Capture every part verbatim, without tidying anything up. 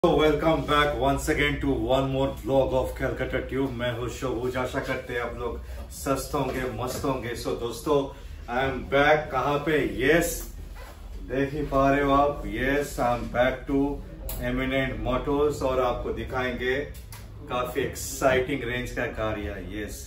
तो welcome back once again to one more blog of Calcutta tube. मैं हूँ शोभूज। आशा करते हैं आप लोग स्वस्थ होंगे, मस्त होंगे। सो दोस्तों, आई एम बैक। कहाँ पे? यस, देख ही पा रहे हो आप। Yes, I am back to eminent motors और आपको दिखाएंगे काफी एक्साइटिंग रेंज का car. Yes,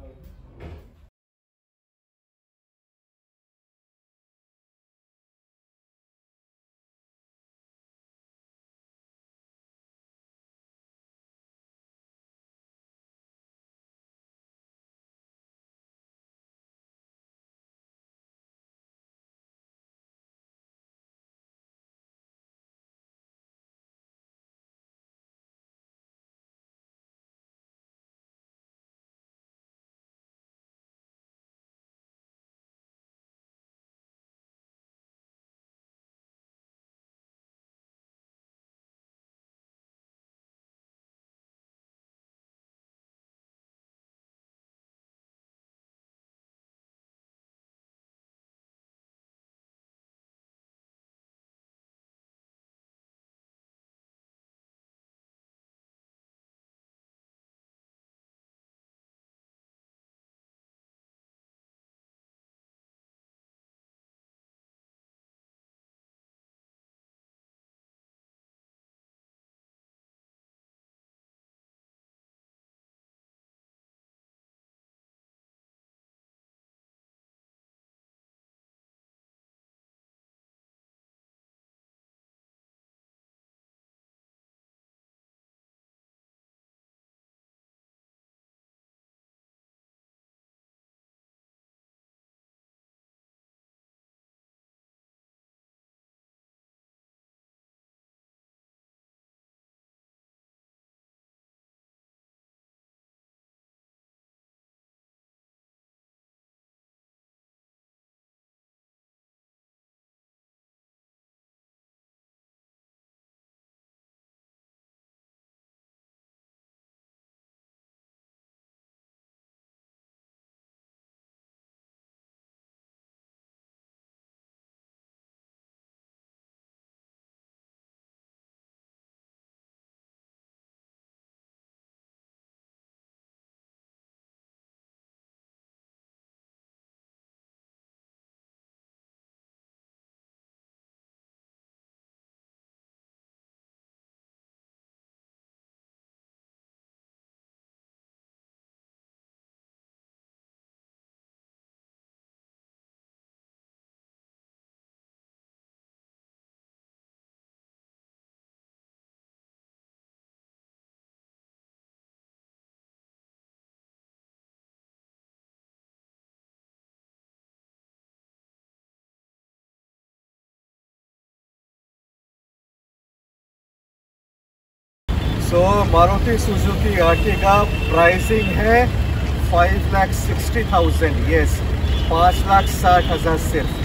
so Maruti Suzuki Ertiga pricing है five lakh sixty thousand. Yes, पाँच लाख साठ हजार सिर्फ।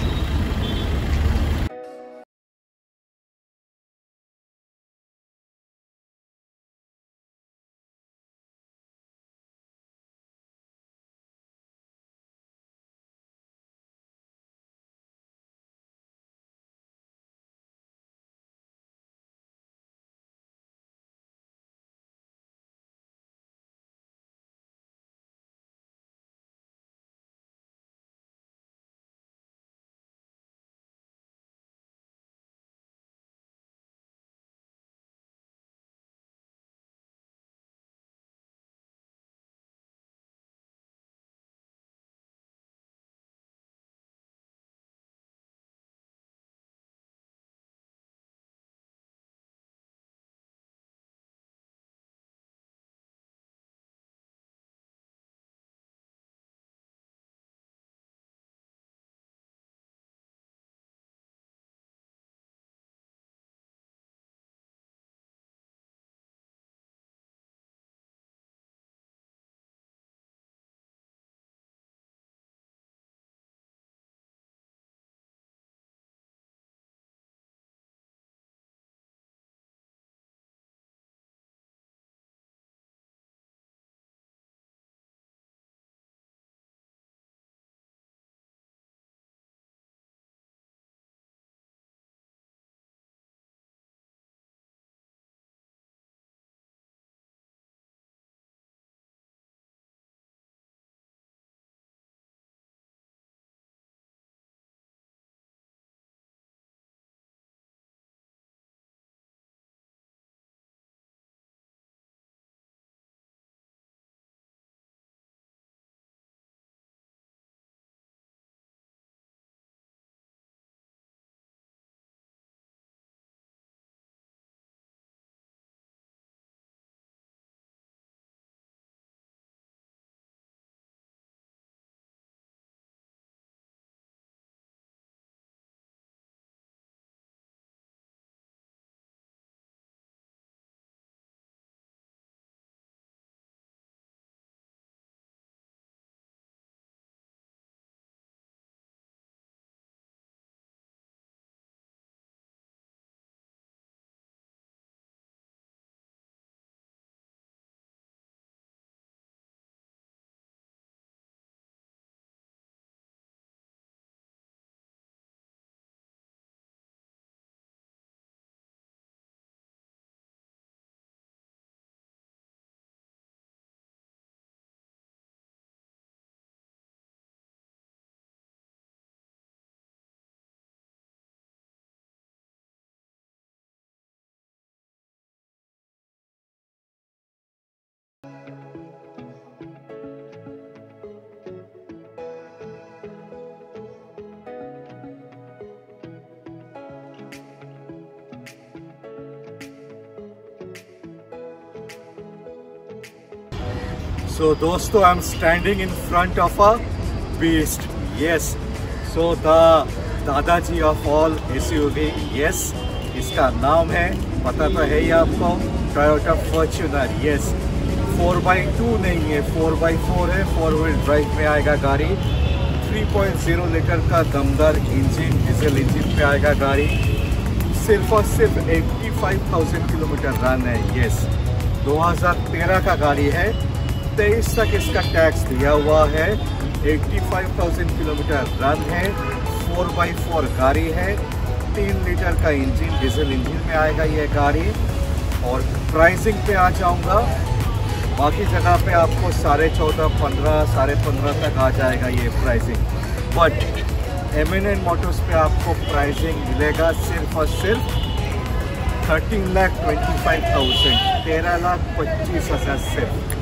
So दोस्तों, I'm standing in front of a beast. Yes. So the दादाजी of all S U V. Yes. इसका नाम है, पता तो है ही आपको, Toyota Fortuner. Yes. Four by two नहीं है, फोर बाई फोर है, फोर व्हील ड्राइव में आएगा गाड़ी। थ्री पॉइंट ज़ीरो लीटर का दमदार इंजन, डीजल इंजन पे आएगा गाड़ी। सिर्फ और सिर्फ पचासी हज़ार किलोमीटर रन है। यस, दो हज़ार तेरह का गाड़ी है, तेईस तक इसका टैक्स दिया हुआ है। पचासी हज़ार किलोमीटर रन है, फोर बाई फोर गाड़ी है, तीन लीटर का इंजन, डीजल इंजन में आएगा ये गाड़ी। और प्राइसिंग पे आ जाऊंगा, बाकी जगह पे आपको साढ़े चौदह पंद्रह साढ़े पंद्रह तक आ जाएगा ये pricing, but M N N motors पे आपको प्राइसिंग मिलेगा सिर्फ और सिर्फ thirteen lakh twenty five thousand तेरह लाख पच्चीस हज़ार सिर्फ।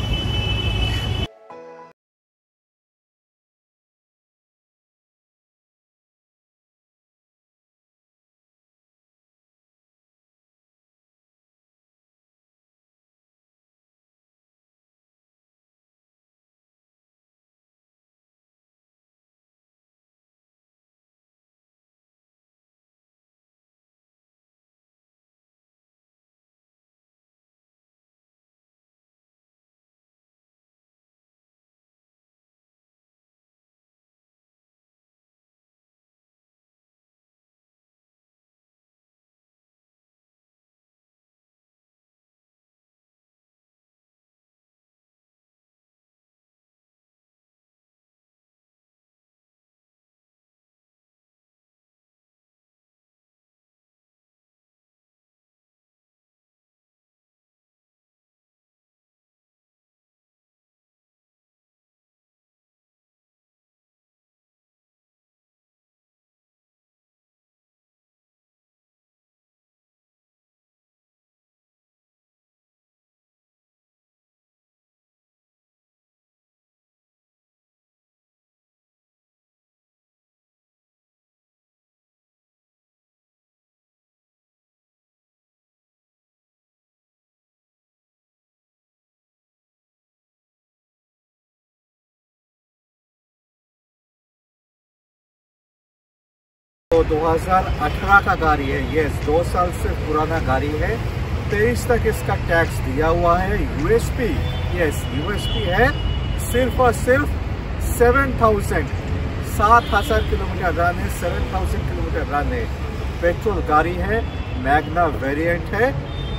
तो दो हज़ार अठारह का गाड़ी है। यस, दो साल से पुराना गाड़ी है, तेईस तक इसका टैक्स दिया हुआ है। यूएसपी, यस यूएसपी है, सिर्फ और सिर्फ सेवन थाउजेंड सात हज़ार किलोमीटर रन है, सेवन थाउजेंड किलोमीटर रन है। पेट्रोल गाड़ी है, मैग्ना वेरिएंट है।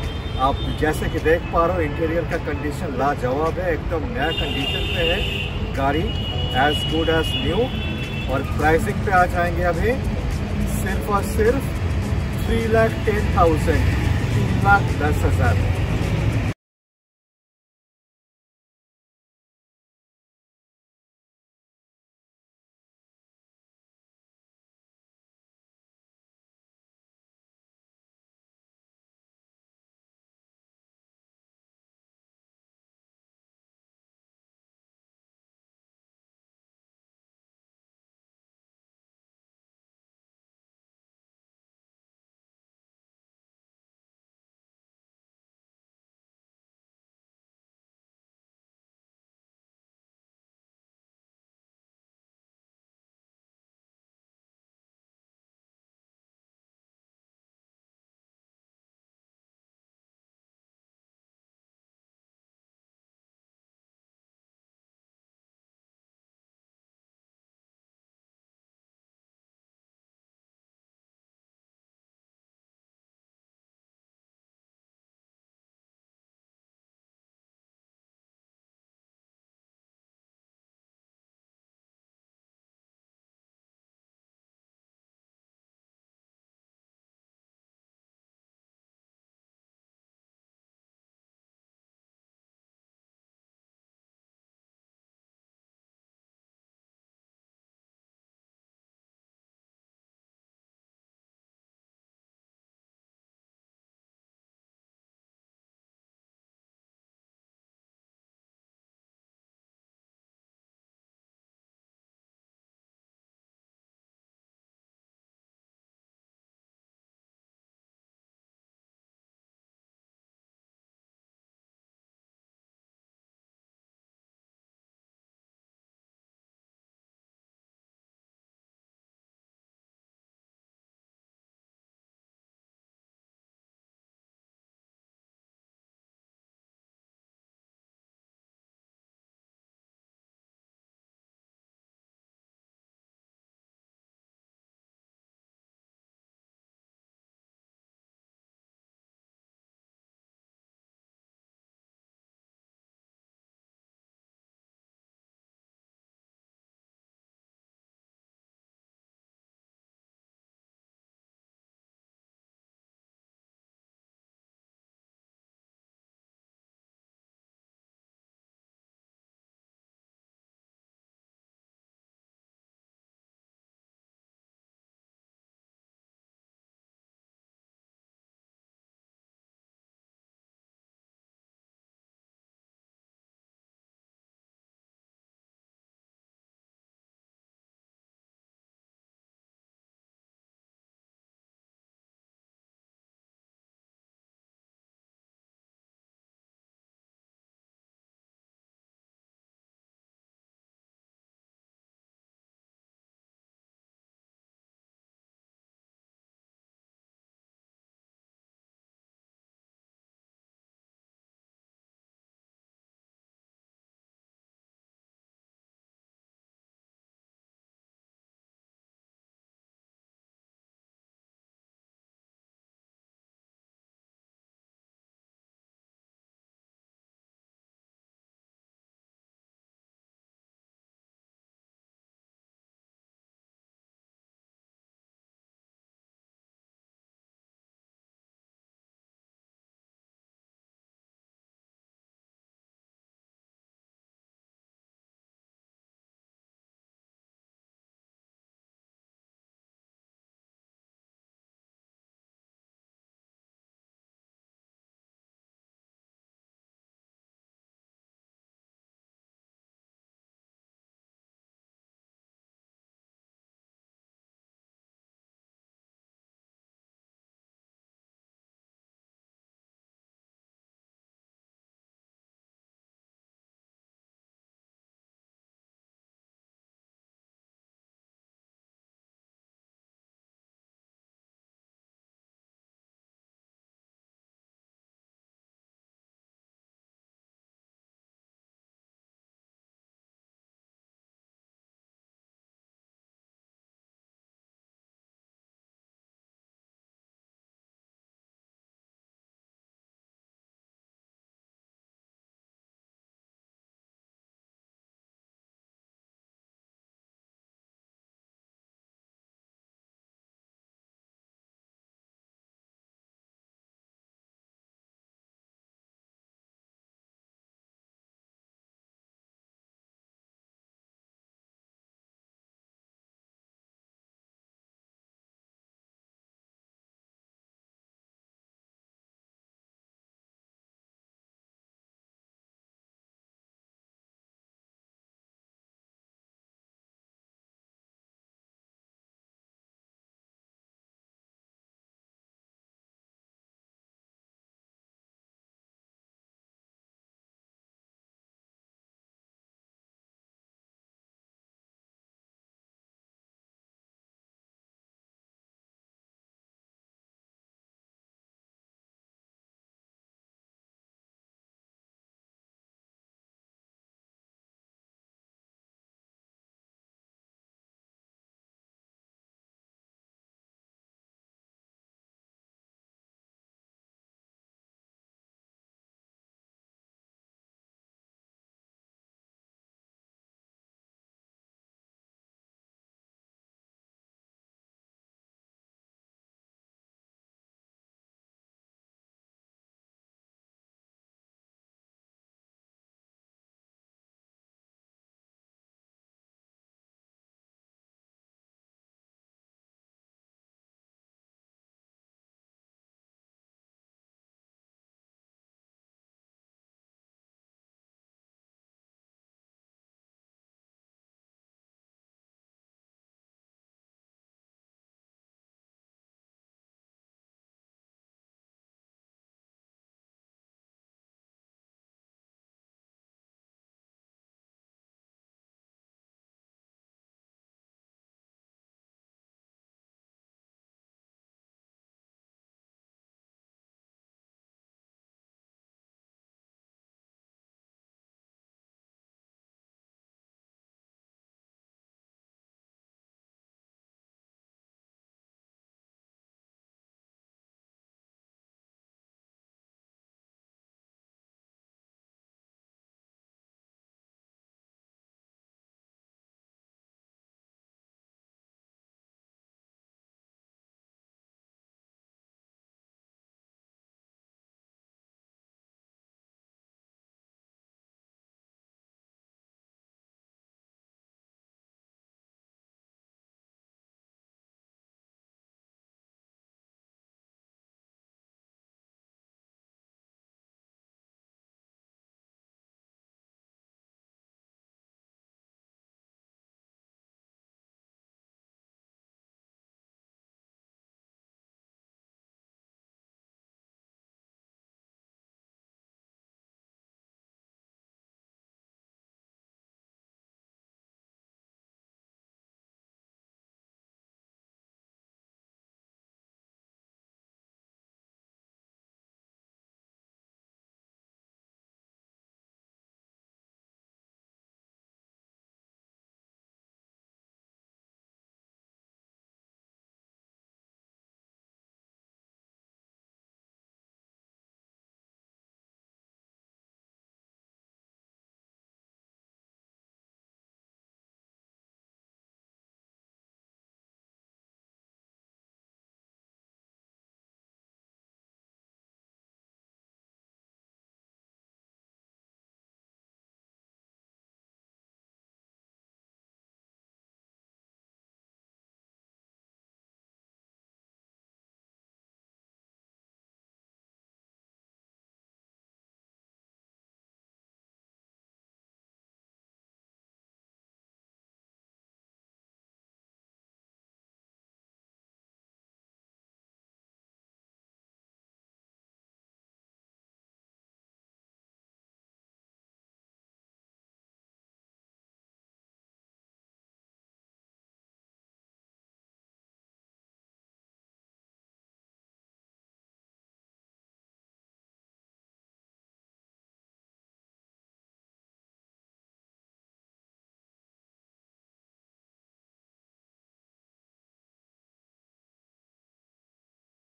आप जैसे कि देख पा रहे हो, इंटीरियर का कंडीशन लाजवाब है, एकदम नया कंडीशन पे है गाड़ी, एज गुड एज न्यू। और प्राइसिंग पे आ जाएंगे अभी, सिर्फ और सिर्फ थ्री लाख टेन थाउजेंड तीन लाख दस हज़ार